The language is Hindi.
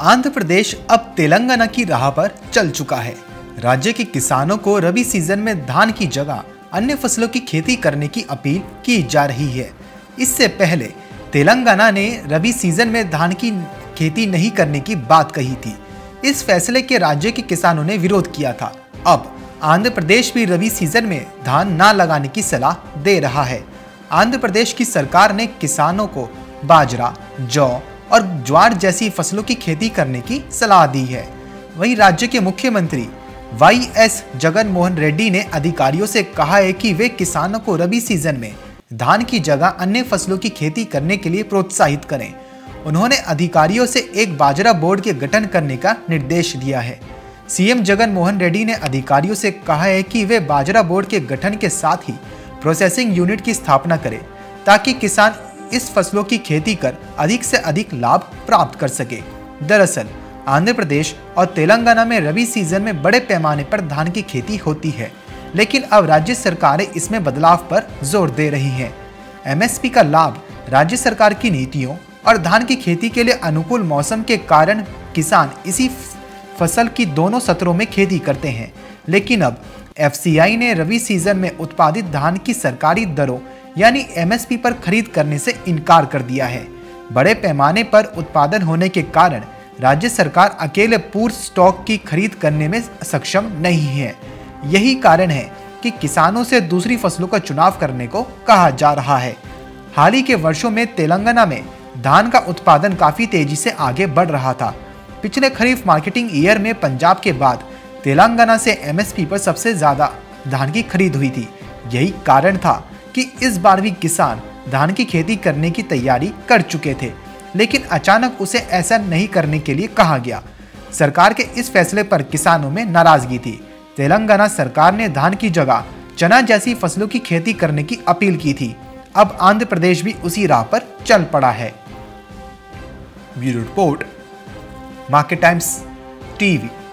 आंध्र प्रदेश अब तेलंगाना की राह पर चल चुका है। राज्य के किसानों को रबी सीजन में धान की जगह अन्य फसलों की खेती करने की अपील की जा रही है। इससे पहले तेलंगाना ने रबी सीजन में धान की खेती नहीं करने की बात कही थी। इस फैसले के राज्य के किसानों ने विरोध किया था। अब आंध्र प्रदेश भी रबी सीजन में धान न लगाने की सलाह दे रहा है। आंध्र प्रदेश की सरकार ने किसानों को बाजरा, जौ और ज्वार जैसी फसलों की खेती करने की सलाह दी है। वहीं राज्य के मुख्यमंत्री वाईएस जगन मोहन रेड्डी ने अधिकारियों से कहा है कि वे किसानों को रबी सीजन में धान की जगह अन्य फसलों की खेती करने के लिए प्रोत्साहित करें। उन्होंने अधिकारियों से एक बाजरा बोर्ड के गठन करने का निर्देश दिया है। सीएम जगन मोहन रेड्डी ने अधिकारियों से कहा है कि वे बाजरा बोर्ड के गठन के साथ ही प्रोसेसिंग यूनिट की स्थापना करें ताकि किसान इस फसलों की खेती कर अधिक से अधिक लाभ प्राप्त कर सके। दरअसल आंध्र प्रदेश और तेलंगाना में रबी सीजन में बड़े पैमाने पर धान की खेती होती है, लेकिन अब राज्य सरकारें इसमें बदलाव पर जोर दे रही हैं। एमएसपी का लाभ राज्य सरकार की नीतियों और धान की खेती के लिए अनुकूल मौसम के कारण किसान इसी फसल की दोनों सत्रों में खेती करते हैं। लेकिन अब एफसीआई ने रबी सीजन में उत्पादित धान की सरकारी दरों यानी एमएसपी पर खरीद करने से इनकार कर दिया है। बड़े पैमाने पर उत्पादन होने के कारण राज्य सरकार अकेले पूर्व स्टॉक की खरीद करने में सक्षम नहीं है। यही कारण है कि किसानों से दूसरी फसलों का चुनाव करने को कहा जा रहा है। हाल ही के वर्षों में तेलंगाना में धान का उत्पादन काफी तेजी से आगे बढ़ रहा था। पिछले खरीफ मार्केटिंग ईयर में पंजाब के बाद तेलंगाना से एमएसपी पर सबसे ज्यादा धान की खरीद हुई थी। यही कारण था कि इस बार भी किसान धान की खेती करने की तैयारी कर चुके थे, लेकिन अचानक उसे ऐसा नहीं करने के लिए कहा गया। सरकार के इस फैसले पर किसानों में नाराजगी थी। तेलंगाना सरकार ने धान की जगह चना जैसी फसलों की खेती करने की अपील की थी। अब आंध्र प्रदेश भी उसी राह पर चल पड़ा है। Bureau report, Market Times TV.